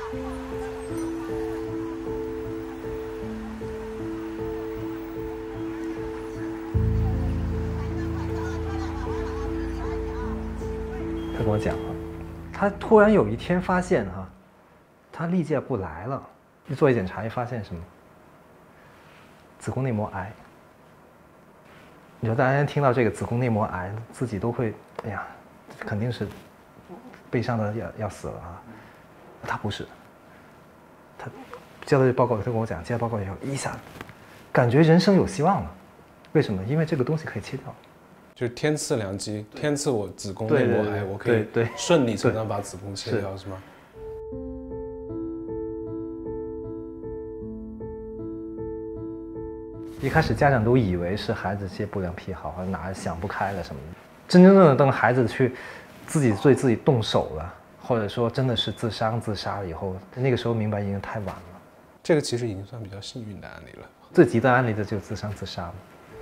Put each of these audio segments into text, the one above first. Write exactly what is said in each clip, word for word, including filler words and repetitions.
他跟我讲啊，他突然有一天发现哈、啊，他例假不来了，一做一检查一发现什么？子宫内膜癌。你说大家听到这个子宫内膜癌，自己都会，哎呀，肯定是悲伤的要要死了啊。他不是，他交了这报告，他跟我讲，接到报告以后，一下感觉人生有希望了。为什么？因为这个东西可以切掉。 就是天赐良机，天赐我子宫内膜癌，我可以顺理成章把子宫切掉，是吗？ 一开始家长都以为是孩子些不良癖好，或者哪想不开了什么的。真正的等孩子去自己对自己动手了，或者说真的是自伤自杀了以后，那个时候明白已经太晚了。 这个其实已经算比较幸运的案例了。 最极端案例的就是自伤自杀了。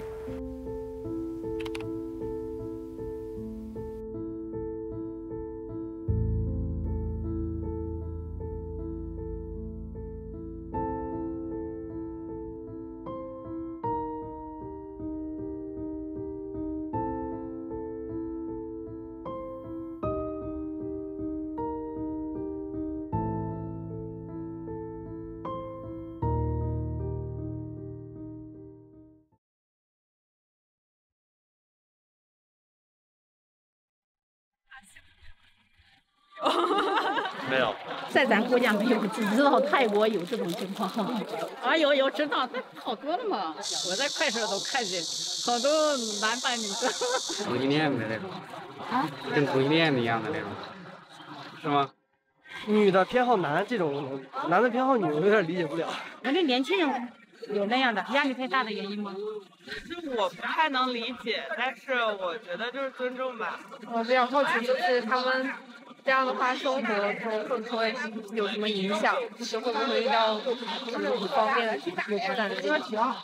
没有， 在咱国家没有，只知道泰国有这种情况。啊，有有知道，那好多了嘛。我在快手都看见，好多男扮女装。 同性恋的那种，啊，跟同性恋一样的那种，是吗？ 女的偏好男这种，男的偏好女，我有点理解不了。 那这年轻人有那样的压力太大的原因吗？ 是我不太能理解，但是我觉得就是尊重吧。 我比较好奇，就是他们这样的话，生活中会不会有什么影响？就是会不会遇到什么不方便的、有困难的地方？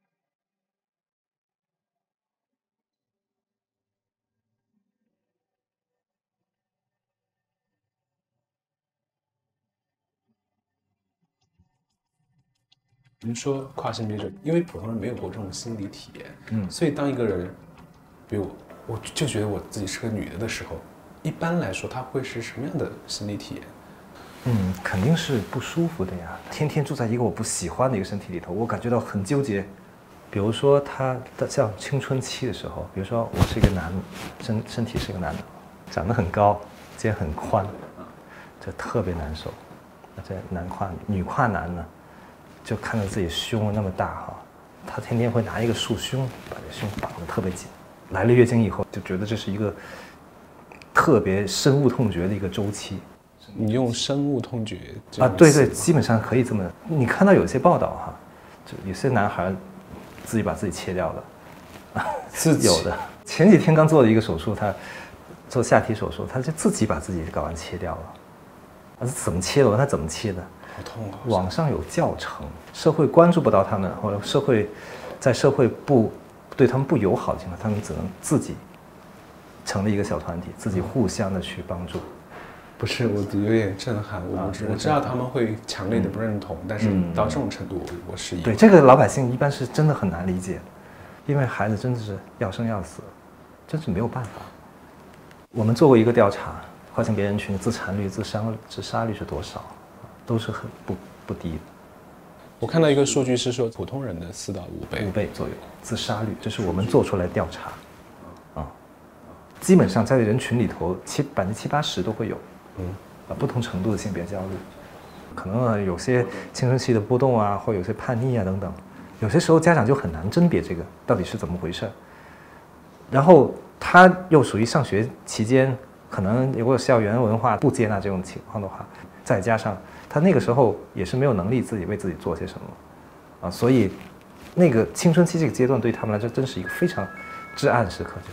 您说跨性别者，因为普通人没有过这种心理体验， 嗯， 所以当一个人，比如我，我就觉得我自己是个女的的时候，一般来说他会是什么样的心理体验？ 嗯，肯定是不舒服的呀。天天住在一个我不喜欢的一个身体里头，我感觉到很纠结。比如说他的像青春期的时候，比如说我是一个男，身身体是一个男的，长得很高，肩很宽，这特别难受。这男跨女，女跨男呢？就看到自己胸那么大哈，他天天会拿一个束胸把这胸绑得特别紧。来了月经以后，就觉得这是一个特别深恶痛绝的一个周期。 你用深恶痛绝啊？对对，基本上可以这么。你看到有些报道哈，就有些男孩自己把自己切掉了， 自己有的。前几天刚做了一个手术，他做下体手术，他就自己把自己睾丸切掉了。他是怎么切的？我问他怎么切的？ 好痛啊！ 网上有教程，社会关注不到他们，或者社会在社会不对他们不友好的情况，他们只能自己成立一个小团体，自己互相的去帮助。 不是，我有点震撼。我、啊、我知道他们会强烈的不认同，嗯、但是到这种程度，我我是对这个老百姓一般是真的很难理解，因为孩子真的是要生要死，真是没有办法。我们做过一个调查，跨性别人群自残率、自杀自杀率是多少？都是很不不低的。 我看到一个数据是说，普通人的四到五倍， 五倍左右自杀率，这是我们做出来调查，啊，基本上在人群里头，七百分之七八十都会有，嗯，啊，不同程度的性别焦虑，可能有些青春期的波动啊，或有些叛逆啊等等，有些时候家长就很难甄别这个到底是怎么回事，然后他又属于上学期间，可能如果校园文化不接纳这种情况的话，再加上他那个时候也是没有能力自己为自己做些什么，啊，所以那个青春期这个阶段对他们来说真是一个非常至暗时刻。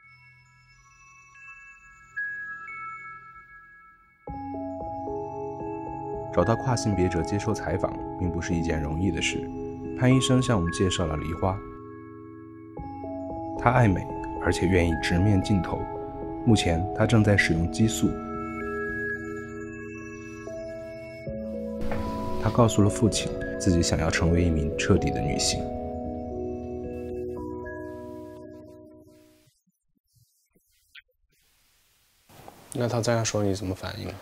找到跨性别者接受采访并不是一件容易的事。潘医生向我们介绍了梨花，她爱美，而且愿意直面镜头。目前她正在使用激素。 她告诉了父亲，自己想要成为一名彻底的女性。 那他这样说你怎么反应？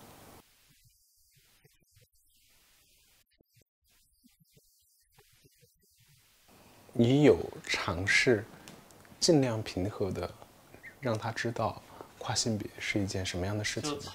你有尝试尽量平和的让他知道跨性别是一件什么样的事情吗？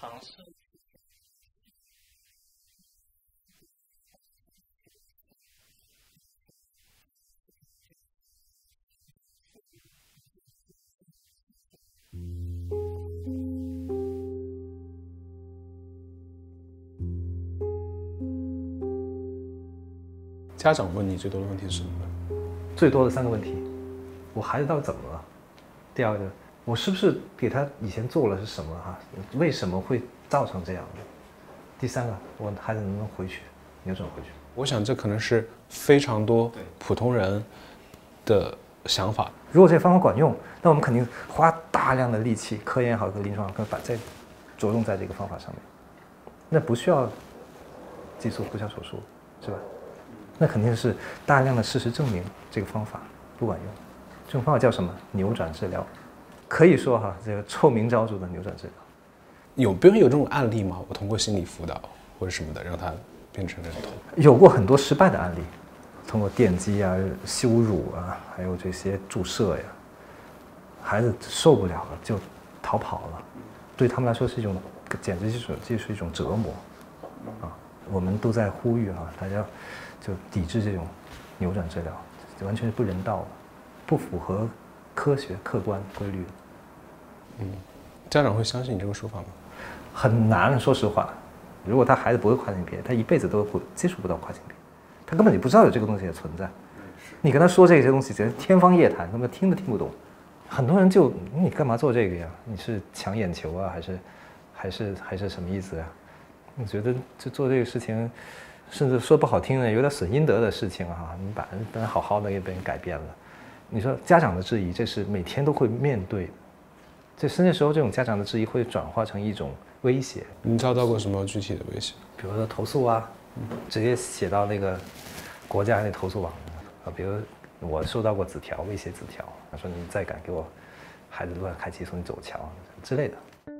家长问你最多的问题是什么？ 最多的三个问题：我孩子到底怎么了？第二个，我是不是给他以前做了是什么哈？为什么会造成这样的？第三个，我孩子能不能回去，扭转回去？ 我想这可能是非常多普通人的想法。 如果这个方法管用，那我们肯定花大量的力气，科研也好，和临床也好，把在着重在这个方法上面。那不需要激素，不需要手术，是吧？那肯定是大量的事实证明这个方法不管用。这种方法叫什么？扭转治疗。可以说哈，这个臭名昭著的扭转治疗。 有别人有这种案例吗？我通过心理辅导或者什么的，让他变成认同。 有过很多失败的案例，通过电击啊、羞辱啊，还有这些注射呀，孩子受不了了就逃跑了，对他们来说是一种，简直就是就是一种折磨啊！我们都在呼吁啊，大家就抵制这种扭转治疗，完全是不人道的，不符合科学客观规律。 嗯，家长会相信你这个说法吗？ 很难，说实话。如果他孩子不会跨性别，他一辈子都不接触不到跨性别，他根本就不知道有这个东西的存在。你跟他说这些东西，简直天方夜谭，根本听都听不懂。很多人就你干嘛做这个呀？你是抢眼球啊，还是还是还是什么意思呀？你觉得就做这个事情，甚至说不好听的，有点损阴德的事情啊！你把人本来好好的也被人改变了。你说家长的质疑，这是每天都会面对的。这甚至时候，这种家长的质疑会转化成一种威胁。 你遭到过什么具体的威胁？ 比如说投诉啊，直接写到那个国家那投诉网啊。比如我收到过纸条，威胁纸条，他说你再敢给我孩子乱开激素，你走桥之类的。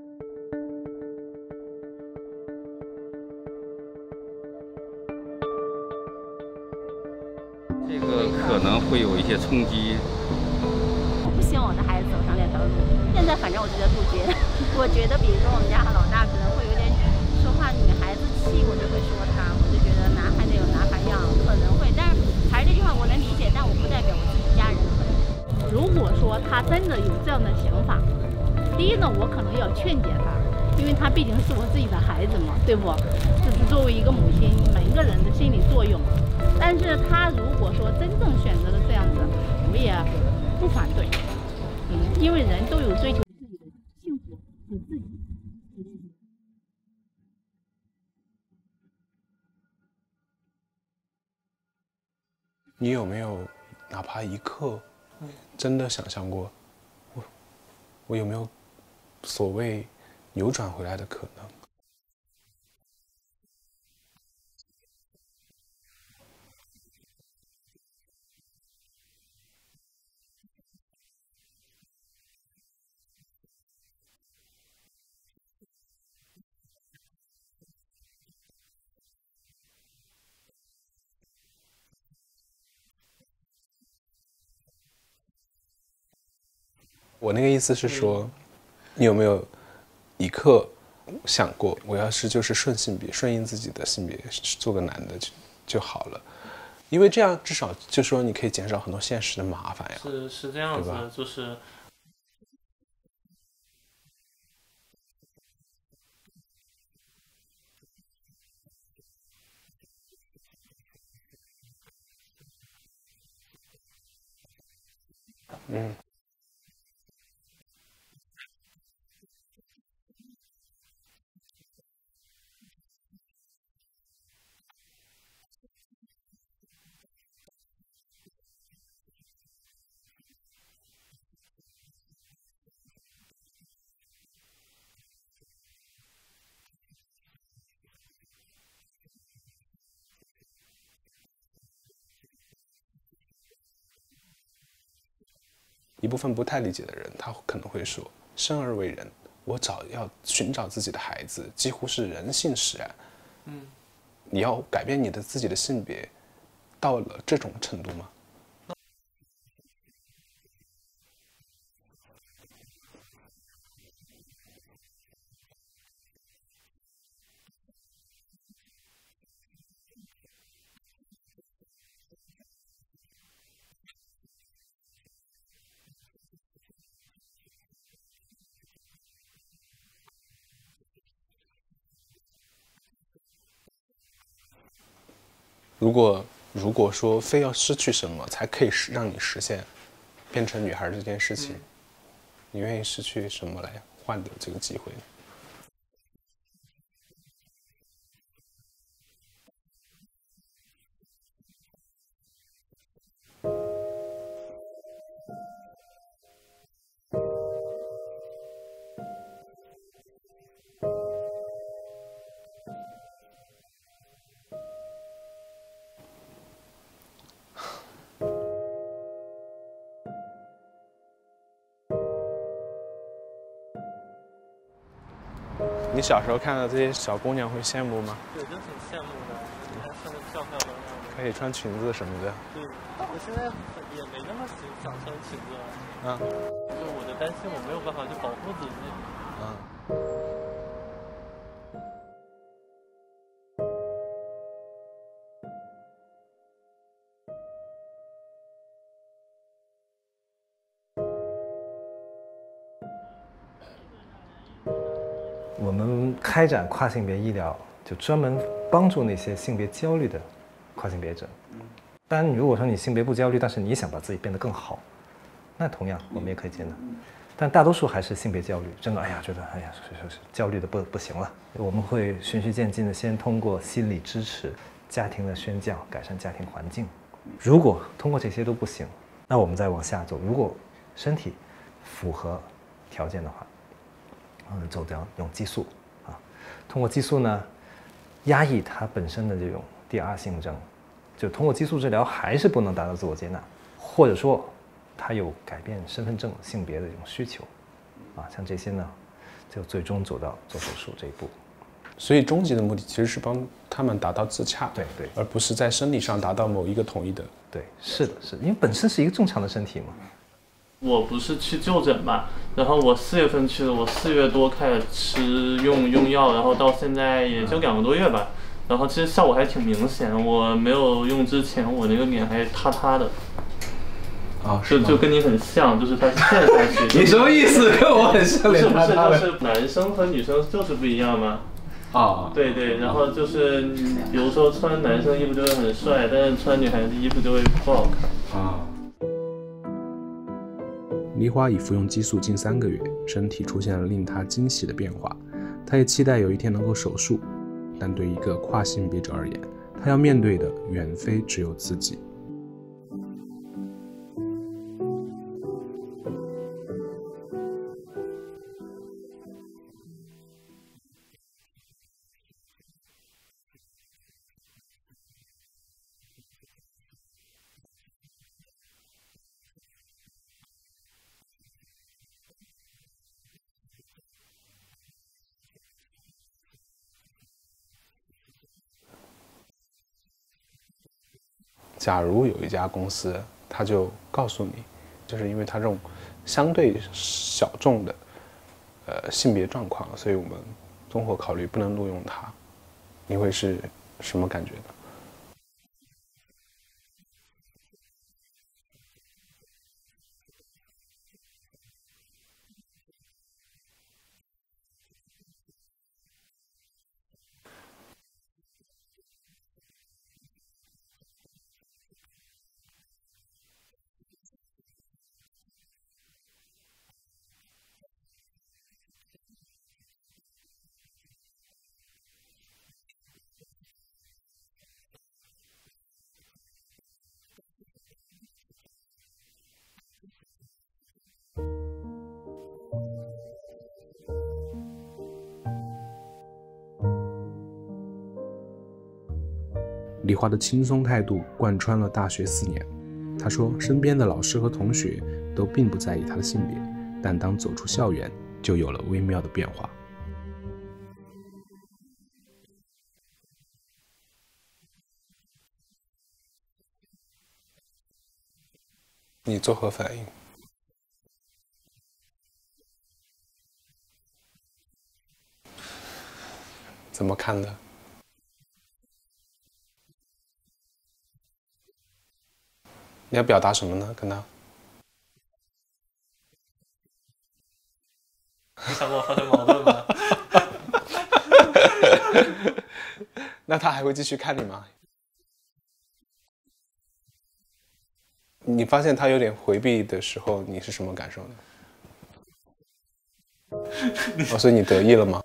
这个可能会有一些冲击。 我不希望我的孩子走上这条路。现在反正我觉得杜绝。我觉得，比如说我们家老大可能会有点说话女孩子气，我就会说他。我就觉得男孩子有男孩样，可能会。但是还是这句话，我能理解，但我不代表我自己家人。如果说他真的有这样的想法，第一呢，我可能要劝解他，因为他毕竟是我自己的孩子嘛，对不？这是作为一个母亲，每一个人的心理作用。但是他如果说真正选择了这样子，我也不反对，嗯，因为人都有追求自己的幸福和自己。 你有没有哪怕一刻，真的想象过，我我有没有所谓扭转回来的可能？我那个意思是说，你有没有一刻想过，我要是就是顺性别，顺应自己的性别，做个男的就就好了，因为这样至少就说你可以减少很多现实的麻烦呀。 是是这样子的，就是。 嗯。 一部分不太理解的人，他可能会说，生而为人，我找要寻找自己的孩子，几乎是人性使然。嗯，你要改变你的自己的性别，到了这种程度吗？如果如果说非要失去什么才可以让你实现变成女孩这件事情，嗯、你愿意失去什么来换得这个机会呢？你小时候看到这些小姑娘会羡慕吗？ 对，就挺羡慕的。你看穿的漂漂亮亮的， 可以穿裙子什么的。 对，我现在也没那么想穿裙子了。 啊。 就我就担心我没有办法去保护自己。 啊。 我们开展跨性别医疗，就专门帮助那些性别焦虑的跨性别者。当然，如果说你性别不焦虑，但是你想把自己变得更好，那同样我们也可以接纳。但大多数还是性别焦虑，真的，哎呀，觉得哎呀，是是是，焦虑的不不行了。我们会循序渐进的，先通过心理支持、家庭的宣教，改善家庭环境。如果通过这些都不行，那我们再往下走。如果身体符合条件的话，嗯，走掉用激素啊，通过激素呢，压抑它本身的这种第二性征，就通过激素治疗还是不能达到自我接纳，或者说他有改变身份证性别的这种需求，啊，像这些呢，就最终走到做手术这一步。 所以终极的目的其实是帮他们达到自洽， 对对， 而不是在生理上达到某一个统一的。 对，是的，是的，因为本身是一个正常的身体嘛。 我不是去就诊嘛，然后我四月份去的，我四月多开始吃用用药，然后到现在也就两个多月吧，然后其实效果还挺明显。我没有用之前，我那个脸还塌塌的， 啊， 就就跟你很像，就是它陷下去。 你什么意思？跟我很像，脸塌塌的。 是不是就是男生和女生就是不一样吗？ 啊， 对对，然后就是比如说穿男生衣服就会很帅，但是穿女孩子衣服就会不好看啊。 梨花已服用激素近三个月，身体出现了令她惊喜的变化。她也期待有一天能够手术，但对一个跨性别者而言，她要面对的远非只有自己。 假如有一家公司，他就告诉你，就是因为他这种相对小众的呃性别状况，所以我们综合考虑不能录用他，你会是什么感觉呢？ 梨花的轻松态度贯穿了大学四年。她说，身边的老师和同学都并不在意他的性别，但当走出校园，就有了微妙的变化。 你作何反应？怎么看的？你要表达什么呢？跟他？ 你想跟我发生矛盾吗？ 那他还会继续看你吗？你发现他有点回避的时候，你是什么感受呢？哦，所以你得意了吗？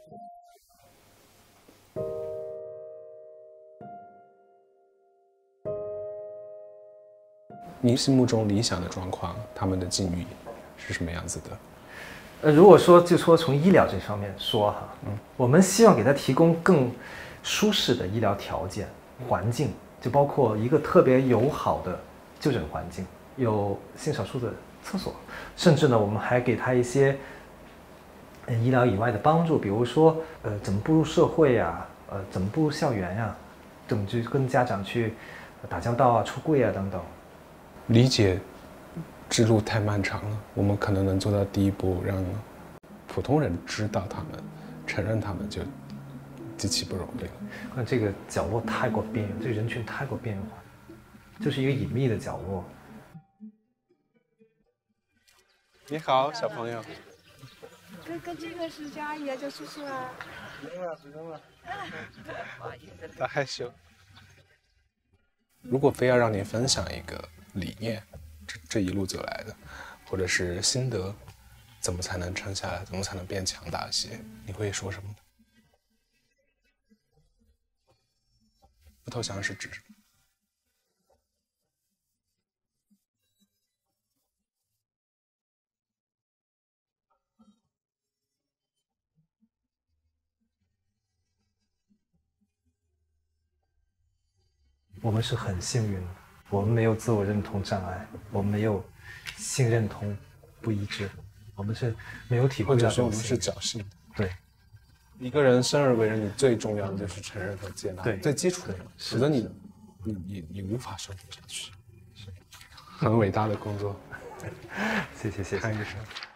你心目中理想的状况，他们的境遇是什么样子的？ 呃，如果说就说从医疗这方面说哈，嗯，我们希望给他提供更舒适的医疗条件、环境，就包括一个特别友好的就诊环境，有性少数的厕所，甚至呢，我们还给他一些呃医疗以外的帮助，比如说呃怎么步入社会呀，呃怎么步入校园呀，怎么去跟家长去打交道啊、出柜啊等等。 理解之路太漫长了，我们可能能做到第一步，让普通人知道他们、承认他们，就极其不容易了。 看这个角落太过边缘，这个人群太过边缘化，就是一个隐秘的角落。 你好，小朋友。 跟跟这个是叫阿姨啊，叫叔叔啊。 不用了，不用了。 他害羞。如果非要让你分享一个理念，这这一路走来的，或者是心得，怎么才能撑下来？怎么才能变强大一些？你会说什么呢？不投降是指什么？ 我们是很幸运的，我们没有自我认同障碍，我们没有性认同不一致，我们是没有体会到， 或者是我们是侥幸的。 对， 一个人生而为人，你最重要的就是承认和接纳， 对， 最基础的，否则你你你你无法生活下去。很伟大的工作， 谢谢谢谢。 看医生。